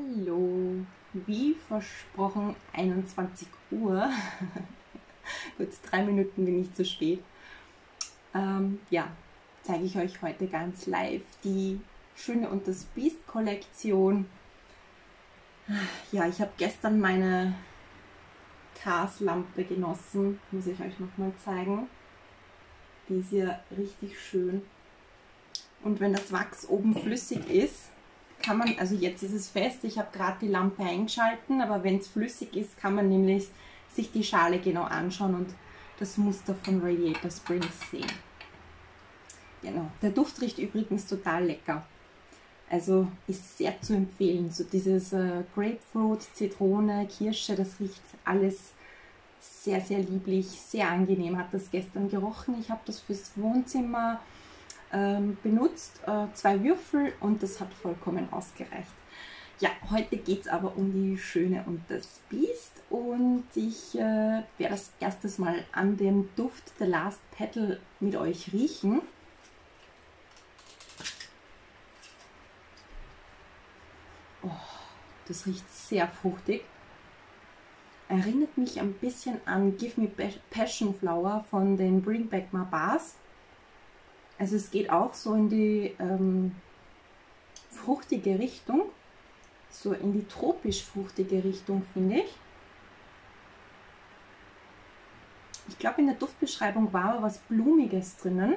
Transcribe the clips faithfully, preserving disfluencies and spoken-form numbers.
Hallo, wie versprochen einundzwanzig Uhr. Gut, drei Minuten bin ich zu spät. Ähm, ja, zeige ich euch heute ganz live die Schöne und das Biest Kollektion. Ja, ich habe gestern meine Cars-Lampe genossen, muss ich euch nochmal zeigen. Die ist ja richtig schön. Und wenn das Wachs oben flüssig ist, kann man, also jetzt ist es fest, ich habe gerade die Lampe eingeschalten, aber wenn es flüssig ist, kann man nämlich sich die Schale genau anschauen und das Muster von Radiator Springs sehen. Genau, der Duft riecht übrigens total lecker. Also ist sehr zu empfehlen. So dieses äh, Grapefruit, Zitrone, Kirsche, das riecht alles sehr, sehr lieblich, sehr angenehm. Hat das gestern gerochen. Ich habe das fürs Wohnzimmer ähm, benutzt, äh, zwei Würfel, und das hat vollkommen ausgereicht. Ja, heute geht es aber um die Schöne und das Biest, und ich äh, werde das erstes Mal an dem Duft The Last Petal mit euch riechen. Oh, das riecht sehr fruchtig. Erinnert mich ein bisschen an Give Me Passion Flower von den Bring Back My Bars. Also es geht auch so in die ähm, fruchtige Richtung, so in die tropisch fruchtige Richtung, finde ich. Ich glaube, in der Duftbeschreibung war aber was Blumiges drinnen.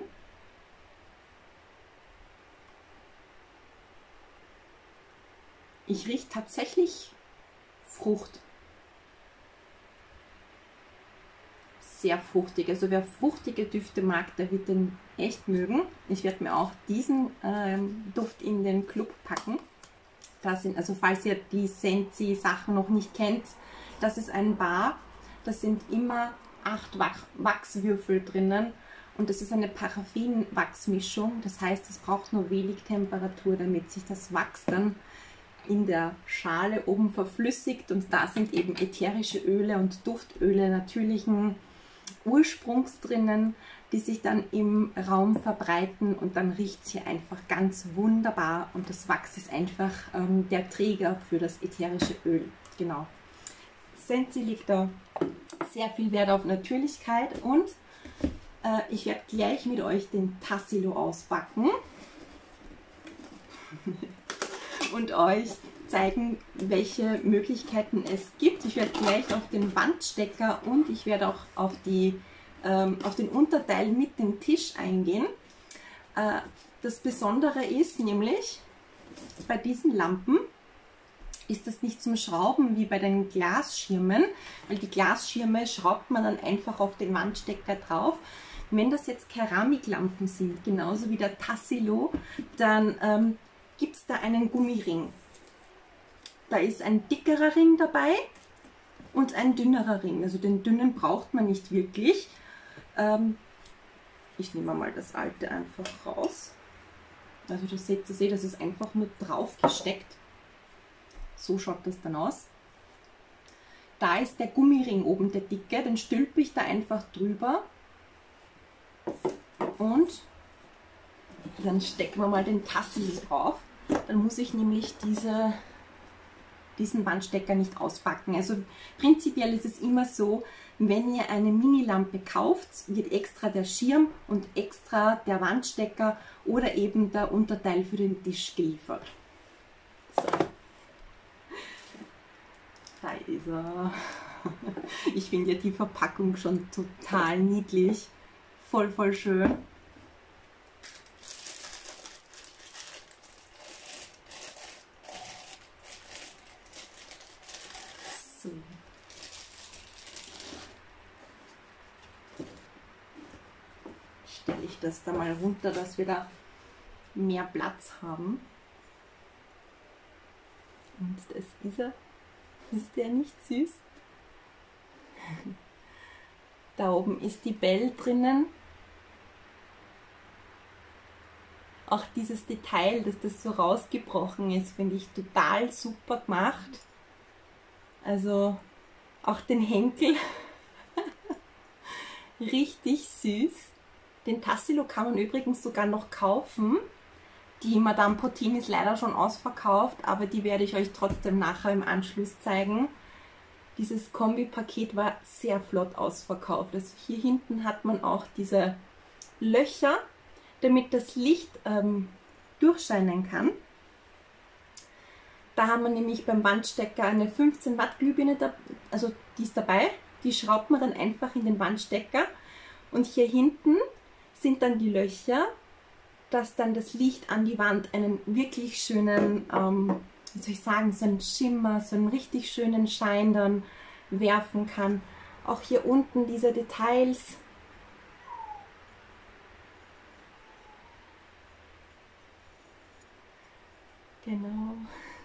Ich rieche tatsächlich Frucht. Sehr fruchtig. Also wer fruchtige Düfte mag, der wird den echt mögen. Ich werde mir auch diesen ähm, Duft in den Club packen. Das sind, also falls ihr die Scentsy Sachen noch nicht kennt, das ist ein Bar. Da sind immer acht Wachswürfel drinnen und das ist eine Paraffin-Wachsmischung. Das heißt, es braucht nur wenig Temperatur, damit sich das Wachs dann in der Schale oben verflüssigt, und da sind eben ätherische Öle und Duftöle natürlichen Ursprungs drinnen, die sich dann im Raum verbreiten, und dann riecht es hier einfach ganz wunderbar, und das Wachs ist einfach ähm, der Träger für das ätherische Öl. Genau. Scentsy legt da sehr viel Wert auf Natürlichkeit, und äh, ich werde gleich mit euch den Tassilo auspacken und euch zeigen, welche Möglichkeiten es gibt. Ich werde gleich auf den Wandstecker und ich werde auch auf, die, ähm, auf den Unterteil mit dem Tisch eingehen. Äh, das Besondere ist nämlich, bei diesen Lampen ist das nicht zum Schrauben wie bei den Glasschirmen, weil die Glasschirme schraubt man dann einfach auf den Wandstecker drauf. Wenn das jetzt Keramiklampen sind, genauso wie der Tassilo, dann ähm, gibt es da einen Gummiring. Da ist ein dickerer Ring dabei und ein dünnerer Ring. Also den dünnen braucht man nicht wirklich. Ähm, ich nehme mal das alte einfach raus. Also das seht ihr, das ist einfach nur drauf gesteckt. So schaut das dann aus. Da ist der Gummiring oben, der dicke, den stülpe ich da einfach drüber. Und dann stecken wir mal den Tassilo drauf. Dann muss ich nämlich diese, diesen Wandstecker nicht auspacken. Also prinzipiell ist es immer so, wenn ihr eine Mini-Lampe kauft, wird extra der Schirm und extra der Wandstecker oder eben der Unterteil für den Tisch geliefert. So. Da ist er. Ich finde ja die Verpackung schon total niedlich. Voll, voll schön. So. Stelle ich das da mal runter, dass wir da mehr Platz haben. Und das ist er. Ist der nicht süß? Da oben ist die Belle drinnen. Auch dieses Detail, dass das so rausgebrochen ist, finde ich total super gemacht. Also auch den Henkel. Richtig süß. Den Tassilo kann man übrigens sogar noch kaufen. Die Madame Potin ist leider schon ausverkauft, aber die werde ich euch trotzdem nachher im Anschluss zeigen. Dieses Kombi-Paket war sehr flott ausverkauft. Also hier hinten hat man auch diese Löcher, damit das Licht ähm, durchscheinen kann. Da haben wir nämlich beim Wandstecker eine fünfzehn Watt Glühbirne, da, also die ist dabei. Die schraubt man dann einfach in den Wandstecker. Und hier hinten sind dann die Löcher, dass dann das Licht an die Wand einen wirklich schönen, ähm, wie soll ich sagen, so einen Schimmer, so einen richtig schönen Schein dann werfen kann. Auch hier unten diese Details. Genau.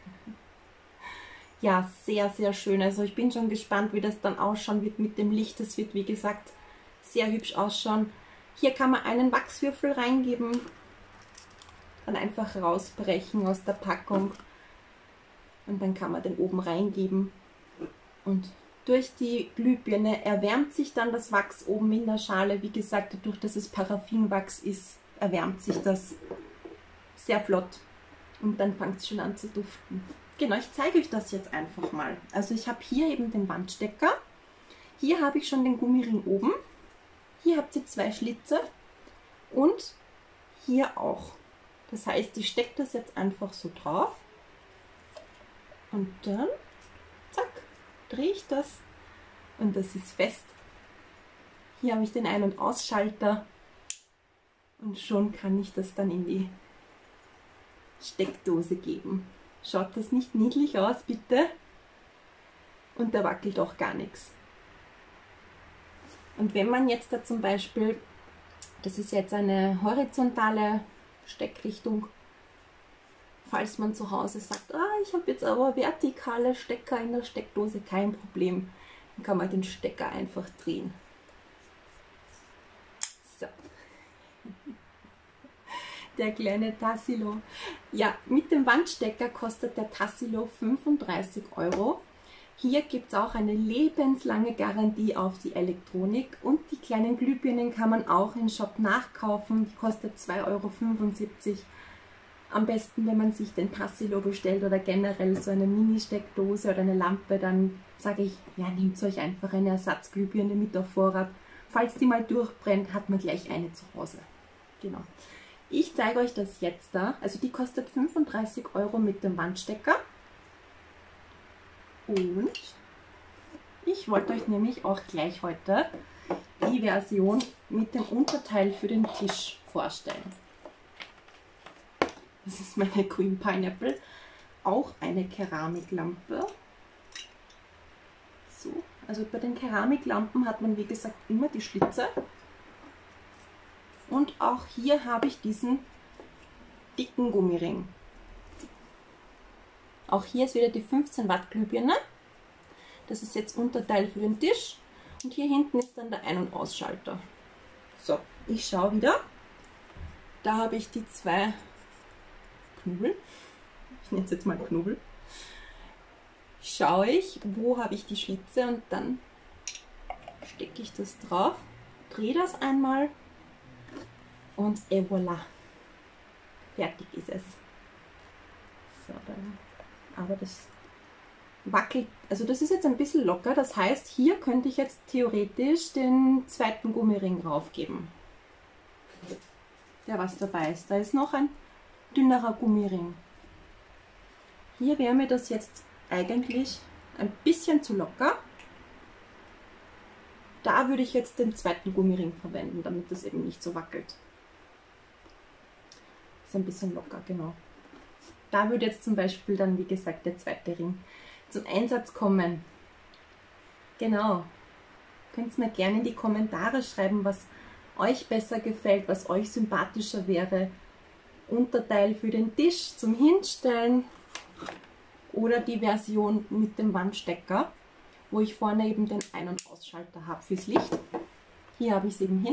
Ja, sehr, sehr schön. Also ich bin schon gespannt, wie das dann ausschauen wird mit dem Licht. Das wird, wie gesagt, sehr hübsch ausschauen. Hier kann man einen Wachswürfel reingeben, dann einfach rausbrechen aus der Packung und dann kann man den oben reingeben. Und durch die Glühbirne erwärmt sich dann das Wachs oben in der Schale. Wie gesagt, dadurch, dass es Paraffinwachs ist, erwärmt sich das sehr flott. Und dann fängt es schon an zu duften. Genau, ich zeige euch das jetzt einfach mal. Also ich habe hier eben den Wandstecker. Hier habe ich schon den Gummiring oben. Hier habt ihr zwei Schlitze. Und hier auch. Das heißt, ich stecke das jetzt einfach so drauf. Und dann, zack, drehe ich das. Und das ist fest. Hier habe ich den Ein- und Ausschalter. Und schon kann ich das dann in die Steckdose geben. Schaut das nicht niedlich aus, bitte? Und da wackelt auch gar nichts. Und wenn man jetzt da zum Beispiel, das ist jetzt eine horizontale Steckrichtung, falls man zu Hause sagt, ah, ich habe jetzt aber vertikale Stecker in der Steckdose, kein Problem, dann kann man den Stecker einfach drehen. So. Der kleine Tassilo. Ja, mit dem Wandstecker kostet der Tassilo fünfunddreißig Euro. Hier gibt es auch eine lebenslange Garantie auf die Elektronik und die kleinen Glühbirnen kann man auch im Shop nachkaufen. Die kostet zwei Euro fünfundsiebzig. Am besten, wenn man sich den Tassilo bestellt oder generell so eine Mini-Steckdose oder eine Lampe, dann sage ich, ja, nehmt euch einfach eine Ersatzglühbirne mit auf Vorrat. Falls die mal durchbrennt, hat man gleich eine zu Hause. Genau. Ich zeige euch das jetzt da. Also die kostet fünfunddreißig Euro mit dem Wandstecker. Und ich wollte euch nämlich auch gleich heute die Version mit dem Unterteil für den Tisch vorstellen. Das ist meine Queen Pineapple. Auch eine Keramiklampe. So, also bei den Keramiklampen hat man wie gesagt immer die Schlitze. Und auch hier habe ich diesen dicken Gummiring. Auch hier ist wieder die fünfzehn Watt Glühbirne. Das ist jetzt Unterteil für den Tisch. Und hier hinten ist dann der Ein- und Ausschalter. So, ich schaue wieder. Da habe ich die zwei Knubbel. Ich nenne es jetzt mal Knubbel. Schaue ich, wo habe ich die Schlitze und dann stecke ich das drauf, drehe das einmal. Und et voilà, fertig ist es. So, dann, aber das wackelt, also das ist jetzt ein bisschen locker, das heißt, hier könnte ich jetzt theoretisch den zweiten Gummiring raufgeben, der was dabei ist. Da ist noch ein dünnerer Gummiring. Hier wäre mir das jetzt eigentlich ein bisschen zu locker. Da würde ich jetzt den zweiten Gummiring verwenden, damit das eben nicht so wackelt. Ist ein bisschen locker, genau. Da würde jetzt zum Beispiel dann, wie gesagt, der zweite Ring zum Einsatz kommen. Genau. Könnt ihr mir gerne in die Kommentare schreiben, was euch besser gefällt, was euch sympathischer wäre. Unterteil für den Tisch zum Hinstellen oder die Version mit dem Wandstecker, wo ich vorne eben den Ein- und Ausschalter habe fürs Licht. Hier habe ich es eben hin.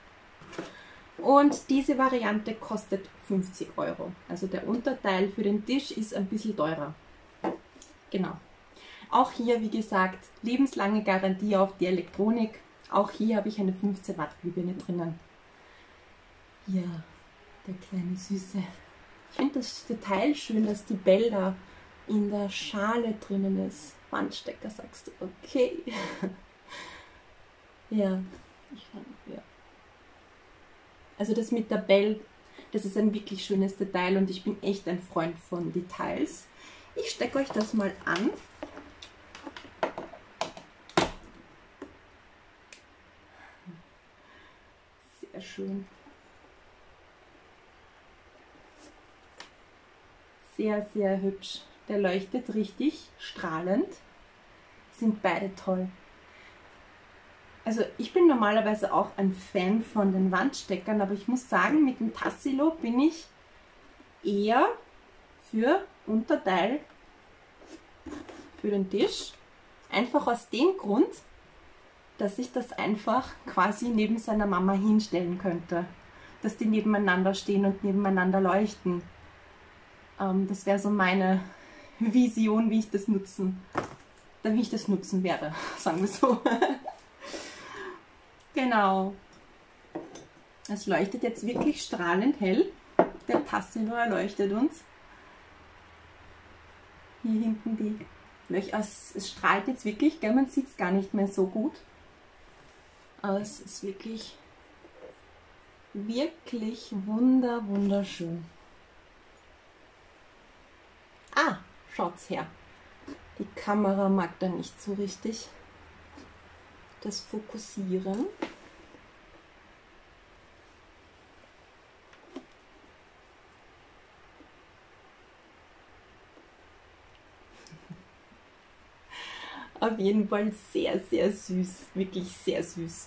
Und diese Variante kostet fünfzig Euro. Also der Unterteil für den Tisch ist ein bisschen teurer. Genau. Auch hier, wie gesagt, lebenslange Garantie auf die Elektronik. Auch hier habe ich eine fünfzehn Watt Glühbirne drinnen. Ja, der kleine Süße. Ich finde das Detail schön, dass die Bell da in der Schale drinnen ist. Wandstecker, sagst du, okay. Ja, ich fand, ja. Also das mit der Bell, das ist ein wirklich schönes Detail und ich bin echt ein Freund von Details. Ich stecke euch das mal an. Sehr schön. Sehr, sehr hübsch. Der leuchtet richtig strahlend. Sind beide toll. Also ich bin normalerweise auch ein Fan von den Wandsteckern, aber ich muss sagen, mit dem Tassilo bin ich eher für Unterteil für den Tisch. Einfach aus dem Grund, dass ich das einfach quasi neben seiner Mama hinstellen könnte. Dass die nebeneinander stehen und nebeneinander leuchten. Ähm, das wäre so meine Vision, wie ich das nutzen, wie ich das nutzen werde, sagen wir so. Genau. Es leuchtet jetzt wirklich strahlend hell. Der Tassilo erleuchtet uns. Hier hinten die Löcher. Es, es strahlt jetzt wirklich, gell? Man sieht es gar nicht mehr so gut. Aber es ist wirklich, wirklich wunder, wunderschön. Ah, schaut's her. Die Kamera mag da nicht so richtig das Fokussieren. Auf jeden Fall sehr, sehr süß. Wirklich sehr süß.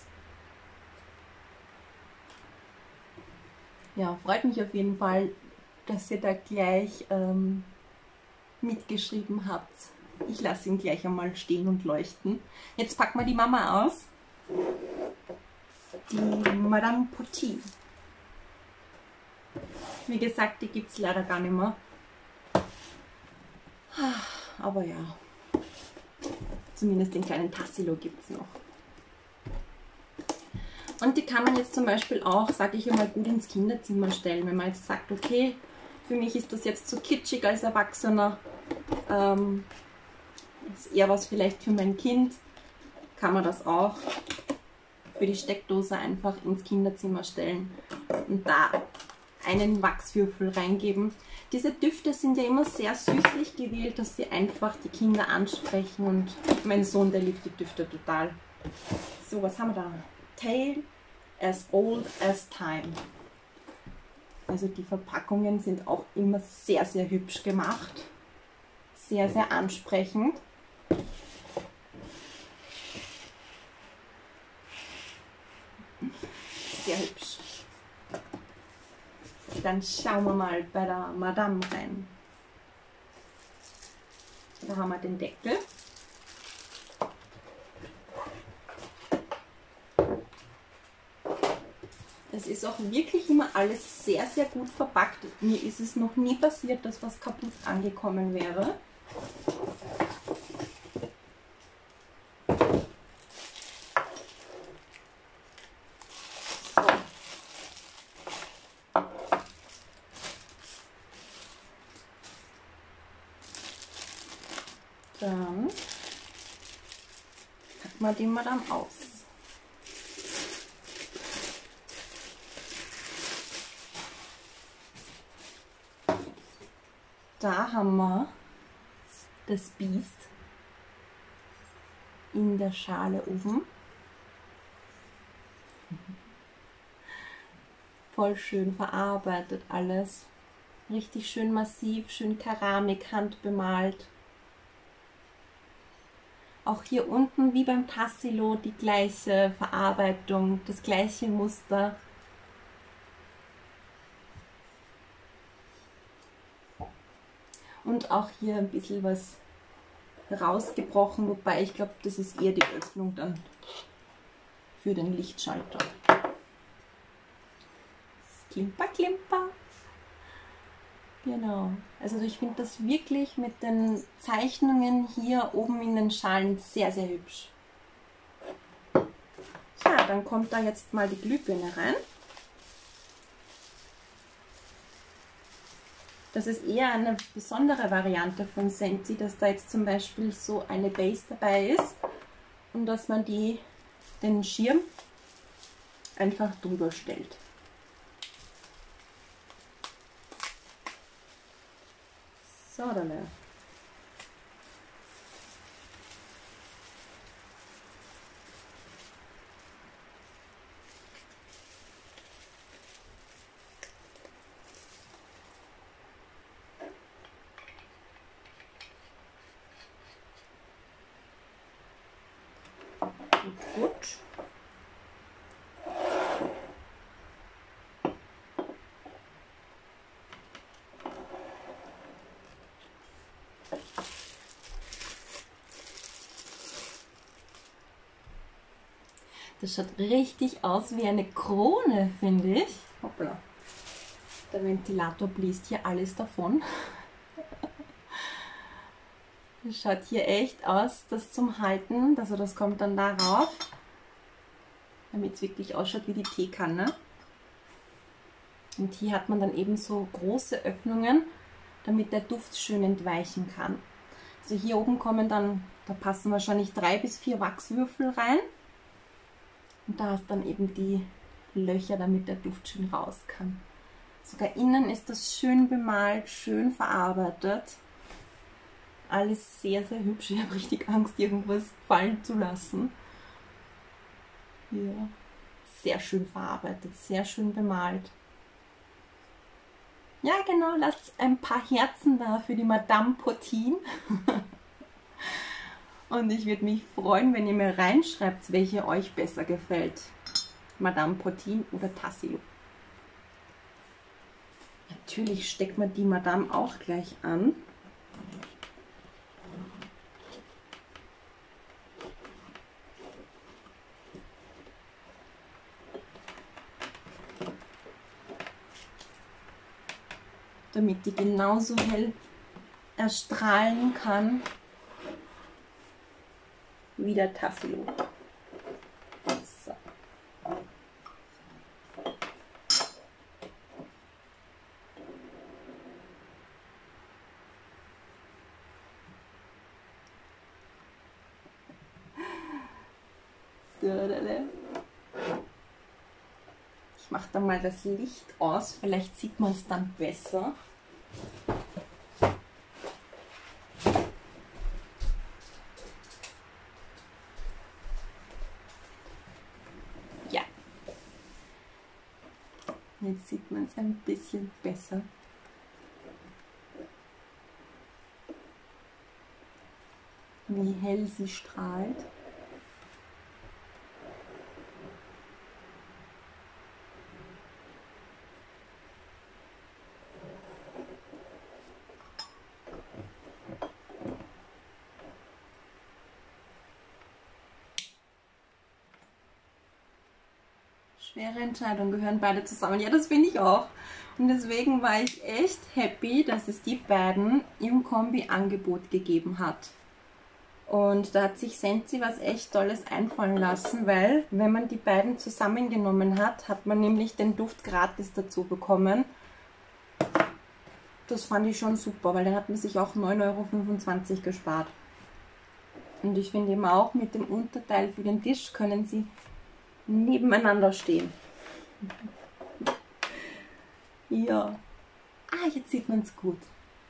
Ja, freut mich auf jeden Fall, dass ihr da gleich ähm, mitgeschrieben habt. Ich lasse ihn gleich einmal stehen und leuchten. Jetzt packen wir die Mama aus. Die Madame Potti. Wie gesagt, die gibt es leider gar nicht mehr. Aber ja, zumindest den kleinen Tassilo gibt es noch. Und die kann man jetzt zum Beispiel auch, sage ich einmal, gut ins Kinderzimmer stellen. Wenn man jetzt sagt, okay, für mich ist das jetzt zu kitschig als Erwachsener, ähm, ist eher was vielleicht für mein Kind, kann man das auch für die Steckdose einfach ins Kinderzimmer stellen und da einen Wachswürfel reingeben. Diese Düfte sind ja immer sehr süßlich gewählt, dass sie einfach die Kinder ansprechen und mein Sohn, der liebt die Düfte total. So, was haben wir da? Tale as old as time. Also die Verpackungen sind auch immer sehr, sehr hübsch gemacht. Sehr, sehr ansprechend. Sehr hübsch. Dann schauen wir mal bei der Madame rein. Da haben wir den Deckel. Das ist auch wirklich immer alles sehr, sehr gut verpackt. Mir ist es noch nie passiert, dass was kaputt angekommen wäre. Dann packen wir die Madame aus. Da haben wir das Biest in der Schale oben. Voll schön verarbeitet alles. Richtig schön massiv, schön Keramik, handbemalt. Auch hier unten wie beim Tassilo die gleiche Verarbeitung, das gleiche Muster. Und auch hier ein bisschen was rausgebrochen, wobei ich glaube, das ist eher die Öffnung dann für den Lichtschalter. Klimper, klimper. Genau. Also ich finde das wirklich mit den Zeichnungen hier oben in den Schalen sehr, sehr hübsch. Ja, dann kommt da jetzt mal die Glühbirne rein. Das ist eher eine besondere Variante von Scentsy, dass da jetzt zum Beispiel so eine Base dabei ist und dass man die, den Schirm einfach drüber stellt. So, dann. Gut. Das schaut richtig aus wie eine Krone, finde ich. Hoppla. Der Ventilator bläst hier alles davon. Das schaut hier echt aus, das zum Halten, also das kommt dann darauf, damit es wirklich ausschaut wie die Teekanne. Und hier hat man dann eben so große Öffnungen, damit der Duft schön entweichen kann. Also hier oben kommen dann, da passen wahrscheinlich drei bis vier Wachswürfel rein. Und da hast dann eben die Löcher, damit der Duft schön raus kann. Sogar innen ist das schön bemalt, schön verarbeitet. Alles sehr, sehr hübsch. Ich habe richtig Angst, irgendwas fallen zu lassen. Ja, sehr schön verarbeitet, sehr schön bemalt. Ja, genau, lasst ein paar Herzen da für die Madame Potin. Und ich würde mich freuen, wenn ihr mir reinschreibt, welche euch besser gefällt. Madame Potin oder Tassilo. Natürlich steckt man die Madame auch gleich an. Damit die genauso hell erstrahlen kann wie der Tassilo. So. Ich mache dann mal das Licht aus, vielleicht sieht man es dann besser. Ja, jetzt sieht man es ein bisschen besser. Wie hell sie strahlt. Schwere Entscheidung, gehören beide zusammen. Ja, das finde ich auch. Und deswegen war ich echt happy, dass es die beiden im Kombi-Angebot gegeben hat. Und da hat sich Scentsy was echt Tolles einfallen lassen, weil wenn man die beiden zusammengenommen hat, hat man nämlich den Duft gratis dazu bekommen. Das fand ich schon super, weil dann hat man sich auch neun Euro fünfundzwanzig gespart. Und ich finde eben auch, mit dem Unterteil für den Tisch können sie nebeneinander stehen. Ja. Ah, jetzt sieht man es gut.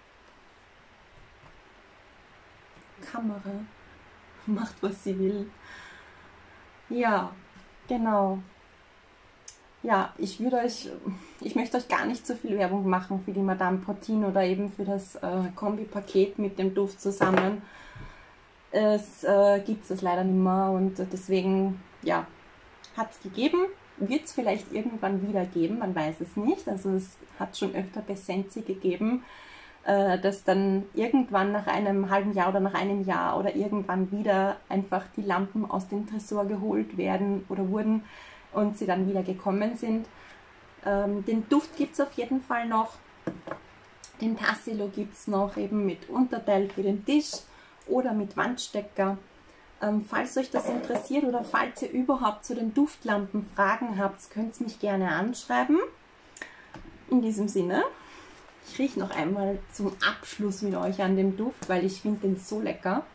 Kamera macht, was sie will. Ja, genau. Ja, ich würde euch, ich möchte euch gar nicht so viel Werbung machen für die Madame Potin oder eben für das äh, Kombi-Paket mit dem Duft zusammen. Es äh, gibt es leider nicht mehr und deswegen, ja, hat es gegeben, wird es vielleicht irgendwann wieder geben, man weiß es nicht. Also es hat schon öfter bei Scentsy gegeben, äh, dass dann irgendwann nach einem halben Jahr oder nach einem Jahr oder irgendwann wieder einfach die Lampen aus dem Tresor geholt werden oder wurden und sie dann wieder gekommen sind. Ähm, den Duft gibt es auf jeden Fall noch. Den Tassilo gibt es noch eben mit Unterteil für den Tisch oder mit Wandstecker. Ähm, falls euch das interessiert oder falls ihr überhaupt zu den Duftlampen Fragen habt, könnt ihr mich gerne anschreiben. In diesem Sinne, Ich rieche noch einmal zum Abschluss mit euch an dem Duft, weil ich finde den so lecker.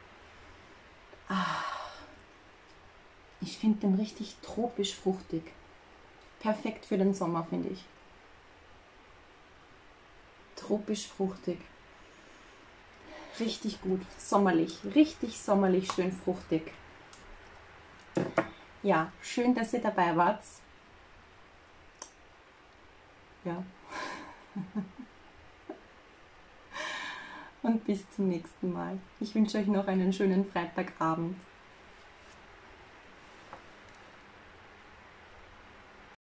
Ah, ich finde den richtig tropisch fruchtig. Perfekt für den Sommer, finde ich. Tropisch fruchtig. Richtig gut, sommerlich, richtig sommerlich, schön fruchtig. Ja, schön, dass ihr dabei wart. Ja. Und bis zum nächsten Mal. Ich wünsche euch noch einen schönen Freitagabend.